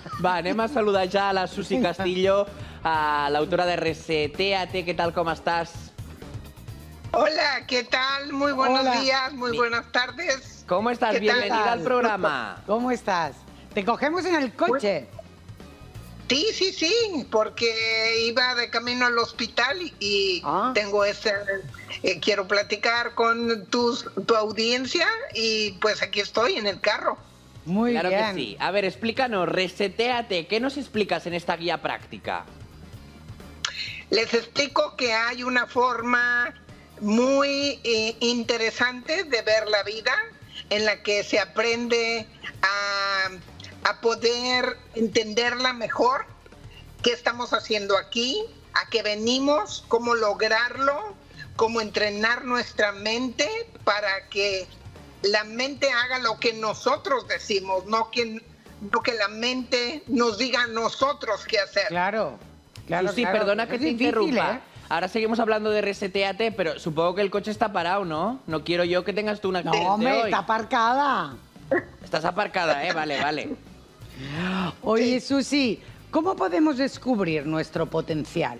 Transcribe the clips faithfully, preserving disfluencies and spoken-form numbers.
Va, anem a saludar ja a la Susi Castillo, a l'autora de Resetéate. Què tal, com estàs? Hola, ¿qué tal? Muy buenos Hola. días, muy Mi- buenas tardes. ¿Cómo estás? ¿Qué tal? Bienvenida al programa. ¿Cómo estás? Te cogemos en el coche. Sí, sí, sí, porque iba de camino al hospital y, y Ah. tengo ese, eh, quiero platicar con tus, tu audiencia y pues aquí estoy en el carro. Muy Claro bien. que sí. A ver, explícanos, Resetéate. ¿Qué nos explicas en esta guía práctica? Les explico que hay una forma muy eh, interesante de ver la vida en la que se aprende a, a poder entenderla mejor, qué estamos haciendo aquí, a qué venimos, cómo lograrlo, cómo entrenar nuestra mente para que la mente haga lo que nosotros decimos, no que, no que la mente nos diga a nosotros qué hacer. Claro, claro. Susi, claro. perdona que Es te difícil, interrumpa. ¿eh? Ahora seguimos hablando de Resetéate, pero supongo que el coche está parado, ¿no? No quiero yo que tengas tú un accidente No, hombre, hoy. está aparcada. Estás aparcada, ¿eh? Vale, vale. Oye, Susi, ¿cómo podemos descubrir nuestro potencial?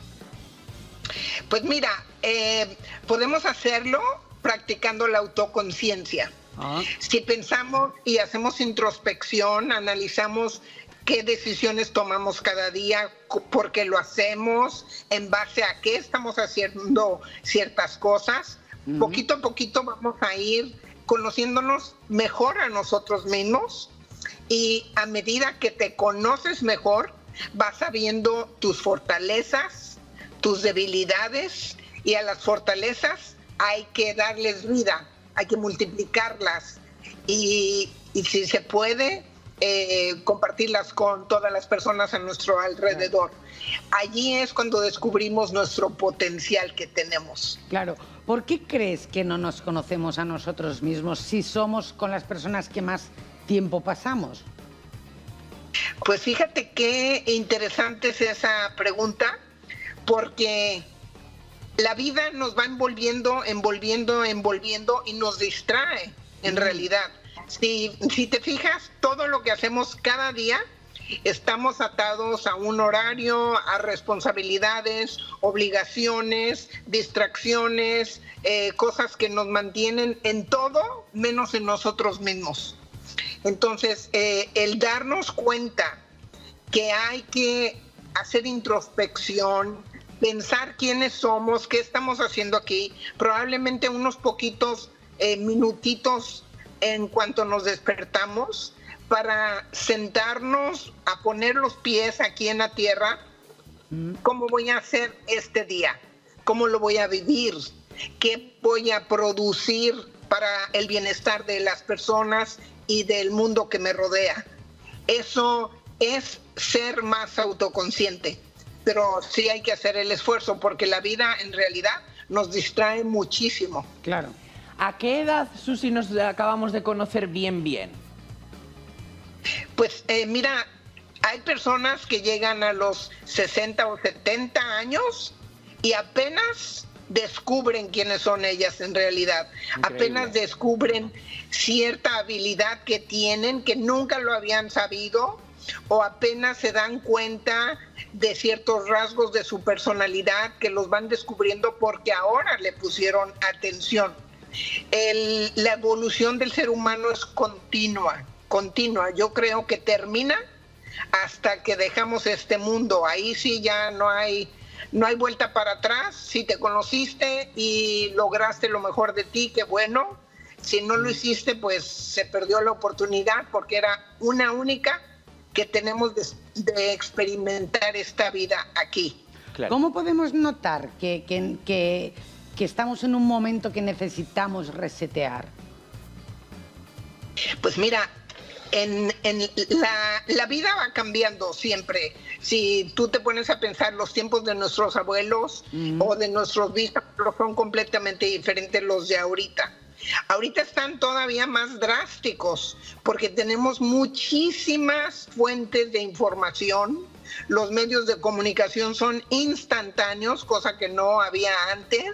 Pues mira, eh, podemos hacerlo practicando la autoconciencia. Ah. Si pensamos y hacemos introspección, analizamos qué decisiones tomamos cada día, cu- por qué lo hacemos, en base a qué estamos haciendo ciertas cosas, Ujú. poquito a poquito vamos a ir conociéndonos mejor a nosotros mismos y a medida que te conoces mejor, vas sabiendo tus fortalezas, tus debilidades, y a las fortalezas hay que darles vida, hay que multiplicarlas y, y si se puede, eh, compartirlas con todas las personas a nuestro alrededor. Allí es cuando descubrimos nuestro potencial que tenemos. Claro. ¿Por qué crees que no nos conocemos a nosotros mismos si somos con las personas que más tiempo pasamos? Pues fíjate qué interesante es esa pregunta, porque la vida nos va envolviendo, envolviendo, envolviendo y nos distrae en realidad. Si, si te fijas, todo lo que hacemos cada día, estamos atados a un horario, a responsabilidades, obligaciones, distracciones, eh, cosas que nos mantienen en todo menos en nosotros mismos. Entonces, eh, el darnos cuenta que hay que hacer introspección, pensar quiénes somos, qué estamos haciendo aquí, probablemente unos poquitos eh, minutitos en cuanto nos despertamos, para sentarnos a poner los pies aquí en la tierra. ¿Cómo voy a hacer este día? ¿Cómo lo voy a vivir? ¿Qué voy a producir para el bienestar de las personas y del mundo que me rodea? Eso es ser más autoconsciente, pero sí hay que hacer el esfuerzo porque la vida en realidad nos distrae muchísimo. Claro. ¿A qué edad, Susi, nos acabamos de conocer bien, bien? Pues eh, mira, hay personas que llegan a los sesenta o setenta años y apenas descubren quiénes son ellas en realidad. Increíble. Apenas descubren cierta habilidad que tienen, que nunca lo habían sabido, o apenas se dan cuenta de ciertos rasgos de su personalidad que los van descubriendo porque ahora le pusieron atención. El- la evolución del ser humano es continua, continua. Yo creo que termina hasta que dejamos este mundo. Ahí sí ya no hay, no hay vuelta para atrás. Si te conociste y lograste lo mejor de ti, qué bueno. Si no lo hiciste, pues se perdió la oportunidad porque era una única que tenemos de, de experimentar esta vida aquí. Claro. ¿Cómo podemos notar que, que, que, que estamos en un momento que necesitamos resetear? Pues mira, en, en la, la vida va cambiando siempre. Si tú te pones a pensar, los tiempos de nuestros abuelos Ujú. o de nuestros bisabuelos son completamente diferentes los de ahorita. Ahorita están todavía más drásticos porque tenemos muchísimas fuentes de información. Los medios de comunicación son instantáneos, cosa que no había antes.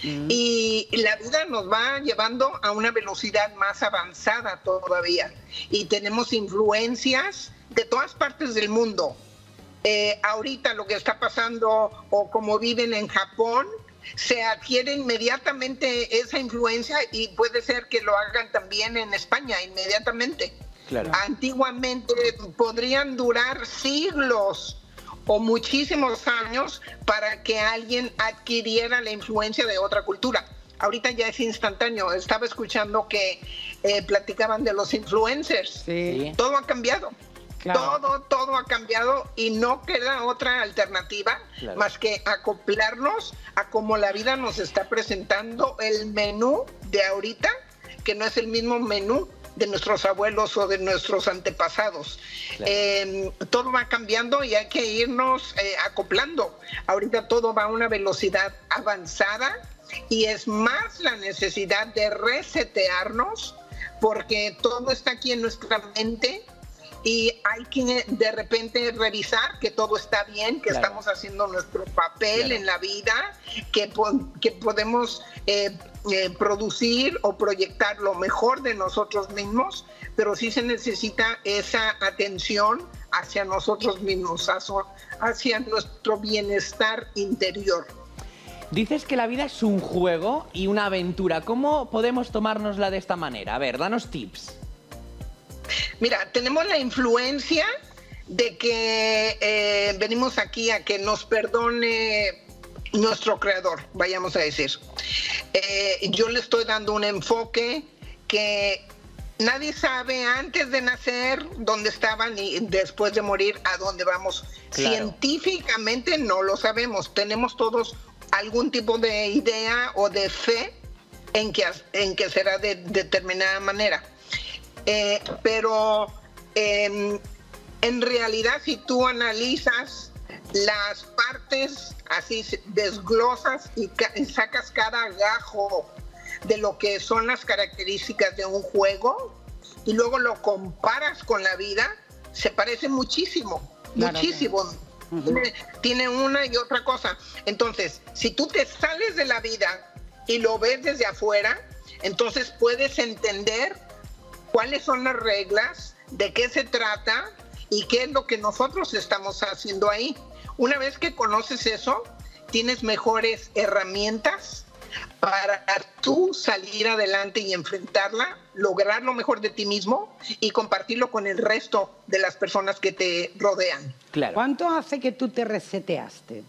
Uh-huh. Y la vida nos va llevando a una velocidad más avanzada todavía. Y tenemos influencias de todas partes del mundo. Eh, ahorita lo que está pasando o como viven en Japón, se adquiere inmediatamente esa influencia y puede ser que lo hagan también en España inmediatamente. Claro. Antiguamente podrían durar siglos o muchísimos años para que alguien adquiriera la influencia de otra cultura. Ahorita ya es instantáneo. Estaba escuchando que eh, platicaban de los influencers. Sí. Todo ha cambiado. Claro. Todo, todo ha cambiado y no queda otra alternativa Claro. más que acoplarnos a cómo la vida nos está presentando el menú de ahorita, que no es el mismo menú de nuestros abuelos o de nuestros antepasados. Claro. Eh, todo va cambiando y hay que irnos eh, acoplando. Ahorita todo va a una velocidad avanzada y es más la necesidad de resetearnos porque todo está aquí en nuestra mente. Y hay que de repente revisar que todo está bien, que Claro. estamos haciendo nuestro papel Claro. en la vida, que, po- que podemos eh, eh, producir o proyectar lo mejor de nosotros mismos, pero sí se necesita esa atención hacia nosotros mismos, hacia, hacia nuestro bienestar interior. Dices que la vida es un juego y una aventura. ¿Cómo podemos tomárnosla de esta manera? A ver, danos tips. Mira, tenemos la influencia de que eh, venimos aquí a que nos perdone nuestro creador, vayamos a decir. Eh, yo le estoy dando un enfoque que nadie sabe antes de nacer dónde estaban y después de morir a dónde vamos. Claro. Científicamente no lo sabemos. Tenemos todos algún tipo de idea o de fe en que, en que será de determinada manera. Eh, pero eh, en realidad si tú analizas las partes, así desglosas y, ca- y sacas cada gajo de lo que son las características de un juego y luego lo comparas con la vida, se parece muchísimo, Claro. muchísimo. Uh-huh. Tiene, tiene una y otra cosa. Entonces, si tú te sales de la vida y lo ves desde afuera, entonces puedes entender cuáles son las reglas, de qué se trata y qué es lo que nosotros estamos haciendo ahí. Una vez que conoces eso, tienes mejores herramientas para tú salir adelante y enfrentarla, lograr lo mejor de ti mismo y compartirlo con el resto de las personas que te rodean. Claro. ¿Cuánto hace que tú te reseteaste?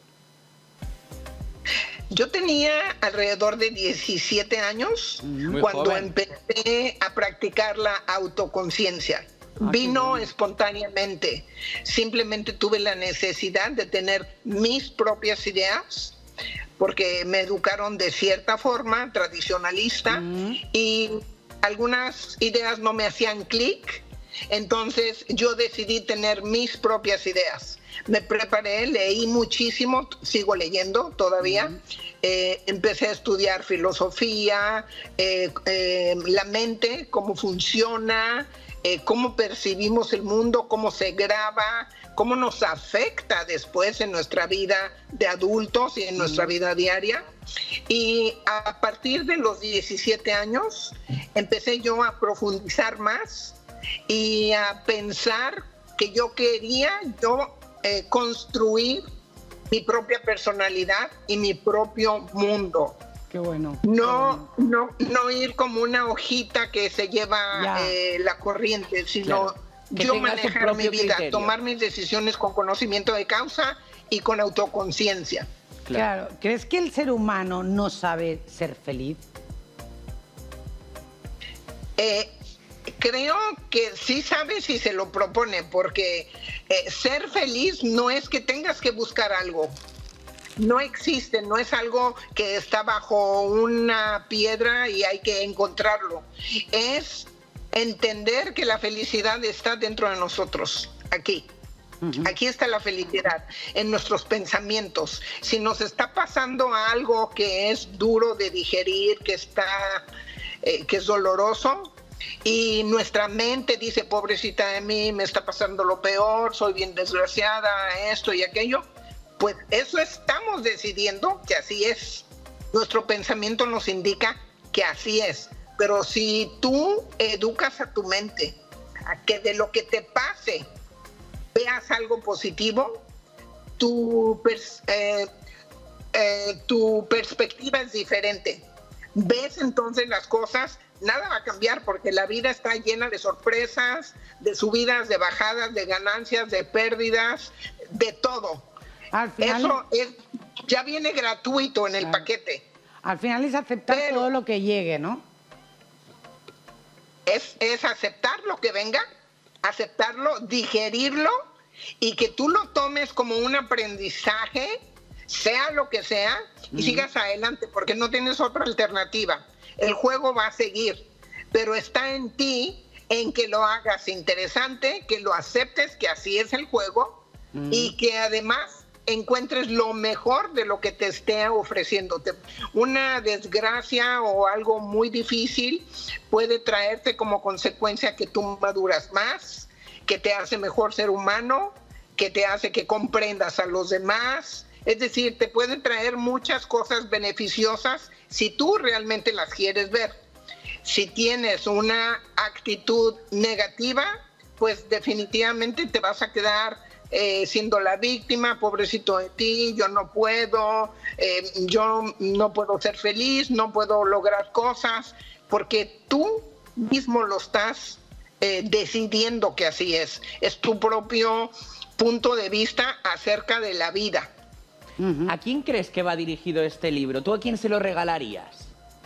Yo tenía alrededor de diecisiete años Muy cuando joven. empecé a practicar la autoconciencia. Ah, Vino qué bien. espontáneamente. Simplemente tuve la necesidad de tener mis propias ideas, porque me educaron de cierta forma, tradicionalista, Mm. y algunas ideas no me hacían clic. Entonces yo decidí tener mis propias ideas. Me preparé, leí muchísimo, sigo leyendo todavía. Mm. Eh, empecé a estudiar filosofía, eh, eh, la mente, cómo funciona, eh, cómo percibimos el mundo, cómo se graba, cómo nos afecta después en nuestra vida de adultos y en nuestra vida diaria. Y a partir de los diecisiete años empecé yo a profundizar más y a pensar que yo quería yo eh, construir mi propia personalidad y mi propio mundo. Qué bueno. No, no, no ir como una hojita que se lleva Ya. eh, la corriente, sino Claro. Que yo tenga su manejar mi propio vida, criterio. tomar mis decisiones con conocimiento de causa y con autoconciencia. Claro. ¿Crees que el ser humano no sabe ser feliz? Eh, creo que sí sabe si se lo propone, porque eh, ser feliz no es que tengas que buscar algo. No existe, no es algo que está bajo una piedra y hay que encontrarlo. Es entender que la felicidad está dentro de nosotros, aquí. Ujú. Aquí está la felicidad, en nuestros pensamientos. Si nos está pasando algo que es duro de digerir, que está, eh, que es doloroso, y nuestra mente dice, pobrecita de mí, me está pasando lo peor, soy bien desgraciada, esto y aquello, pues eso estamos decidiendo que así es. nuestro pensamiento nos indica que así es. Pero si tú educas a tu mente a que de lo que te pase veas algo positivo, tu, pers eh, eh, tu perspectiva es diferente. Ves entonces las cosas, nada va a cambiar porque la vida está llena de sorpresas, de subidas, de bajadas, de ganancias, de pérdidas, de todo. Al final, eso es, ya viene gratuito en el claro, paquete. Al final es aceptar Pero, todo lo que llegue, ¿no? Es, es aceptar lo que venga, aceptarlo, digerirlo y que tú lo tomes como un aprendizaje, sea lo que sea, y mm. sigas adelante, porque no tienes otra alternativa. El juego va a seguir, pero está en ti en que lo hagas interesante, que lo aceptes, que así es el juego, mm. y que además encuentres lo mejor de lo que te esté ofreciéndote. Una desgracia o algo muy difícil puede traerte como consecuencia que tú maduras más, que te hace mejor ser humano, que te hace que comprendas a los demás. Es decir, te puede traer muchas cosas beneficiosas si tú realmente las quieres ver. Si tienes una actitud negativa, pues definitivamente te vas a quedar Eh, siendo la víctima, pobrecito de ti, yo no puedo, eh, yo no puedo ser feliz, no puedo lograr cosas, porque tú mismo lo estás eh, decidiendo que así es. Es tu propio punto de vista acerca de la vida. Uh-huh. ¿A quién crees que va dirigido este libro? ¿Tú a quién se lo regalarías?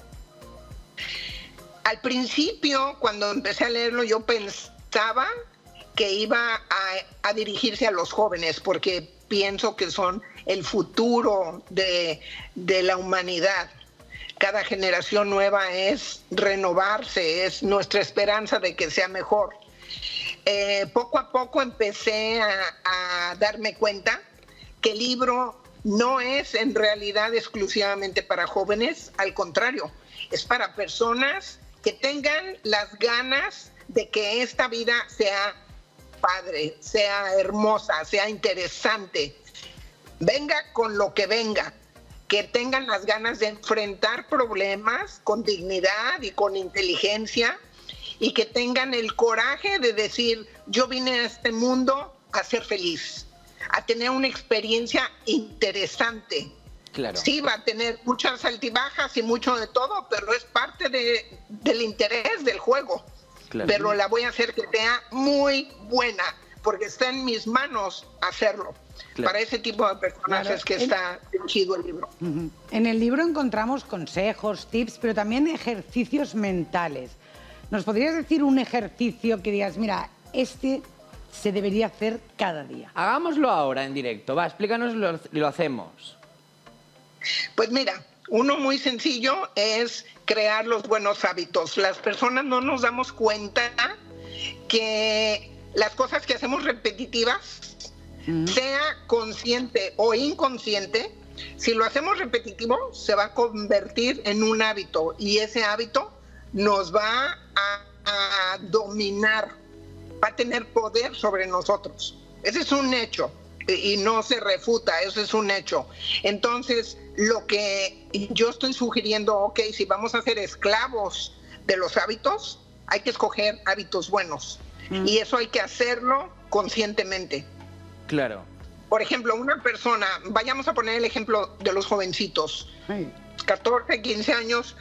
Al principio, cuando empecé a leerlo, yo pensaba que iba a, a dirigirse a los jóvenes, porque pienso que son el futuro de, de la humanidad. Cada generación nueva es renovarse, es nuestra esperanza de que sea mejor. Eh, poco a poco empecé a, a darme cuenta que el libro no es en realidad exclusivamente para jóvenes, al contrario, es para personas que tengan las ganas de que esta vida sea padre, sea hermosa, sea interesante, venga con lo que venga, que tengan las ganas de enfrentar problemas con dignidad y con inteligencia, y que tengan el coraje de decir, yo vine a este mundo a ser feliz, a tener una experiencia interesante. Claro. Sí, va a tener muchas altibajas y mucho de todo, pero es parte de, del interés del juego. Claro. Pero la voy a hacer que sea muy buena, porque está en mis manos hacerlo. Claro. Para ese tipo de personas claro. es que está dirigido el libro. Uh-huh. En el libro encontramos consejos, tips, pero también ejercicios mentales. ¿Nos podrías decir un ejercicio que digas, mira, este se debería hacer cada día? Hagámoslo ahora en directo. Va, explícanos y lo hacemos. Pues mira, uno muy sencillo es crear los buenos hábitos. Las personas no nos damos cuenta que las cosas que hacemos repetitivas, mm. sea consciente o inconsciente, si lo hacemos repetitivo, se va a convertir en un hábito y ese hábito nos va a, a dominar, va a tener poder sobre nosotros. Ese es un hecho y no se refuta, eso es un hecho. Entonces, lo que yo estoy sugiriendo, ok, si vamos a ser esclavos de los hábitos, hay que escoger hábitos buenos. Mm. Y eso hay que hacerlo conscientemente. Claro. Por ejemplo, una persona, vayamos a poner el ejemplo de los jovencitos, sí. catorce, quince años,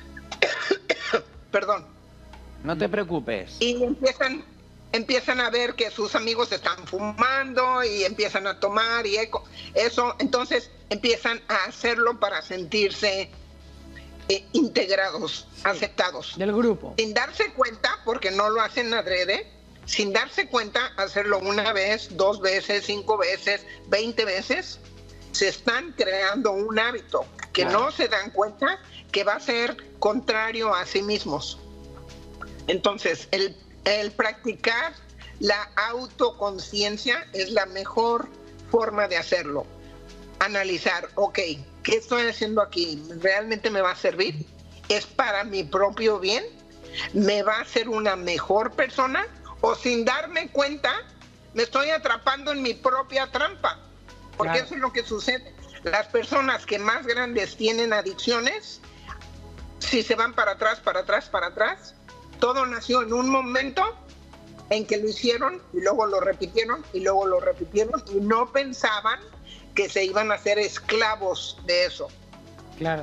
perdón. No te preocupes. Y empiezan... empiezan a ver que sus amigos están fumando y empiezan a tomar y eso, entonces empiezan a hacerlo para sentirse eh, integrados, sí, aceptados. Del grupo. Sin darse cuenta, porque no lo hacen adrede, sin darse cuenta, hacerlo una vez, dos veces, cinco veces, veinte veces, se están creando un hábito que claro. no se dan cuenta que va a ser contrario a sí mismos. Entonces, el El practicar la autoconciencia es la mejor forma de hacerlo. Analizar, ok, ¿qué estoy haciendo aquí? ¿Realmente me va a servir? ¿Es para mi propio bien? ¿Me va a hacer una mejor persona? ¿O sin darme cuenta me estoy atrapando en mi propia trampa? Porque claro. eso es lo que sucede. las personas que más grandes tienen adicciones, si se van para atrás, para atrás, para atrás, todo nació en un momento en que lo hicieron y luego lo repitieron y luego lo repitieron y no pensaban que se iban a hacer esclavos de eso. Claro.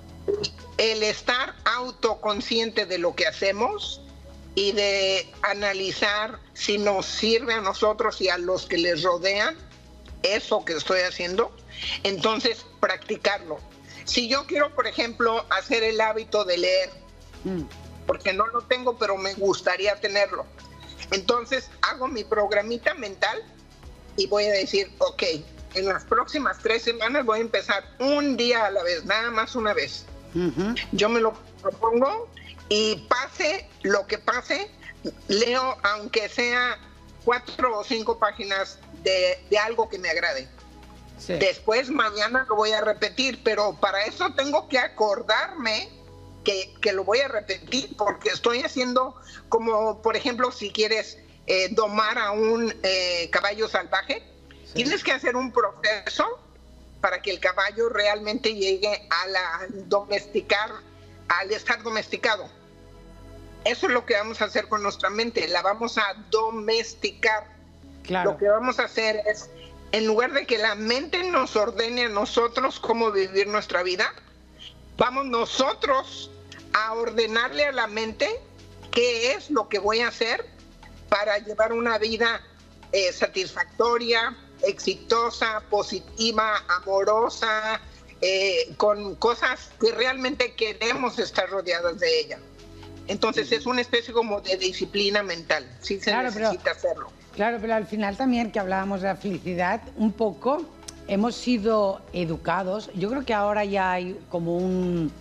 El estar autoconsciente de lo que hacemos y de analizar si nos sirve a nosotros y a los que les rodean eso que estoy haciendo, entonces practicarlo. Si yo quiero, por ejemplo, hacer el hábito de leer, mm. porque no lo tengo, pero me gustaría tenerlo, entonces hago mi programita mental y voy a decir, ok, en las próximas tres semanas voy a empezar un día a la vez, nada más una vez. Uh-huh. Yo me lo propongo y pase lo que pase, leo aunque sea cuatro o cinco páginas de, de algo que me agrade. Sí. Después mañana lo voy a repetir, pero para eso tengo que acordarme que, que lo voy a repetir, porque estoy haciendo como, por ejemplo, si quieres eh, domar a un eh, caballo salvaje, sí. Tienes que hacer un proceso para que el caballo realmente llegue a la domesticar, al estar domesticado. Eso es lo que vamos a hacer con nuestra mente, la vamos a domesticar. Claro. Lo que vamos a hacer es, en lugar de que la mente nos ordene a nosotros cómo vivir nuestra vida, vamos nosotros a ordenarle a la mente qué es lo que voy a hacer para llevar una vida eh, satisfactoria, exitosa, positiva, amorosa, eh, con cosas que realmente queremos estar rodeadas de ella. Entonces es una especie como de disciplina mental, sí se claro, necesita pero, hacerlo. Claro, pero al final también que hablábamos de la felicidad, un poco hemos sido educados, yo creo que ahora ya hay como un...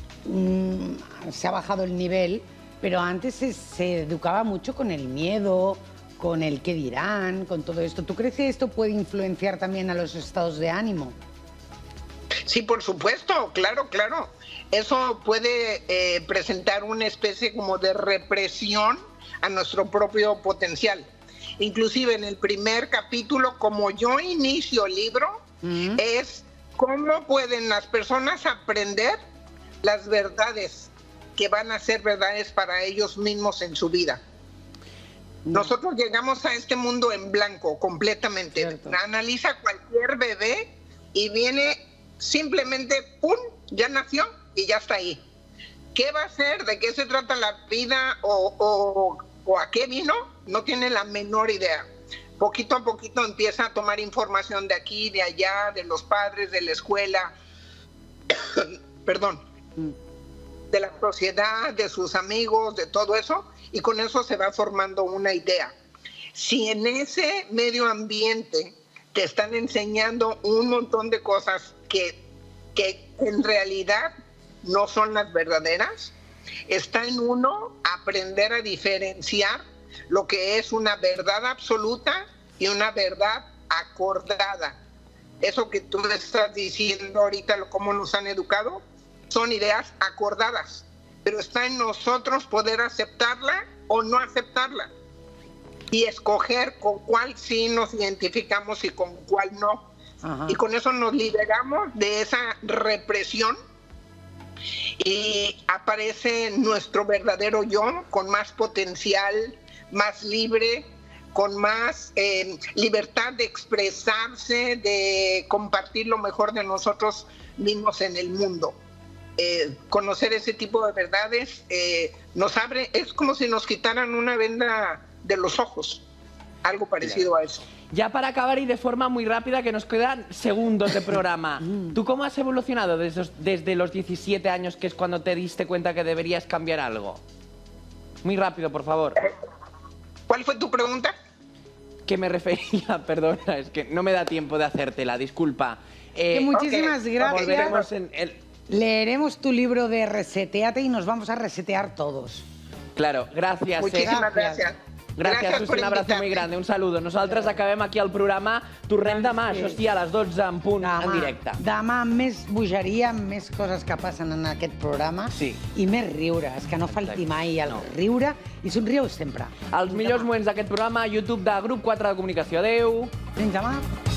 un se ha bajado el nivel, pero antes se, se educaba mucho con el miedo, con el qué dirán, con todo esto. ¿Tú crees que esto puede influenciar también a los estados de ánimo? Sí, por supuesto, claro, claro. Eso puede eh, presentar una especie como de represión a nuestro propio potencial. Inclusive en el primer capítulo, como yo inicio el libro, uh-huh. es cómo pueden las personas aprender las verdades que van a ser verdades para ellos mismos en su vida. Nosotros llegamos a este mundo en blanco, completamente. Cierto. Analiza cualquier bebé y viene simplemente, ¡pum!, ya nació y ya está ahí. ¿Qué va a hacer? ¿De qué se trata la vida? ¿O, o, o a qué vino? No tiene la menor idea. Poquito a poquito empieza a tomar información de aquí, de allá, de los padres, de la escuela, perdón, de la sociedad, de sus amigos, de todo eso, y con eso se va formando una idea. Si en ese medio ambiente te están enseñando un montón de cosas que, que en realidad no son las verdaderas, está en uno aprender a diferenciar lo que es una verdad absoluta y una verdad acordada. Eso que tú estás diciendo ahorita, cómo nos han educado, son ideas acordadas, pero está en nosotros poder aceptarla o no aceptarla y escoger con cuál sí nos identificamos y con cuál no. Ajá. Y con eso nos liberamos de esa represión y aparece nuestro verdadero yo con más potencial, más libre, con más eh, libertad de expresarse, de compartir lo mejor de nosotros mismos en el mundo. Eh, conocer ese tipo de verdades eh, nos abre, es como si nos quitaran una venda de los ojos, algo parecido a eso. Ya para acabar y de forma muy rápida, que nos quedan segundos de programa, ¿tú cómo has evolucionado desde, desde los diecisiete años, que es cuando te diste cuenta que deberías cambiar algo? Muy rápido, por favor. ¿Cuál fue tu pregunta? Que me refería, perdona, es que no me da tiempo de hacértela, disculpa. Eh, que muchísimas okay. gracias. Volveremos en el... Leeremos tu libro de Reseteate y nos vamos a resetear todos. Claro, gracias. Muchísimas eh. gracias. Gràcies, gràcies Susi, un abrazo muy grande, un saludo. Nosaltres acabem aquí el programa, tornem demà, sí. Això sí, a les dotze en punt, demà, en directe. Demà amb més bogeria, amb més coses que passen en aquest programa, sí. I més riure, és que no falti mai el no. riure i somrieu sempre. Els millors moments d'aquest programa a YouTube de Grup quatre de Comunicació. Adéu. Fins demà.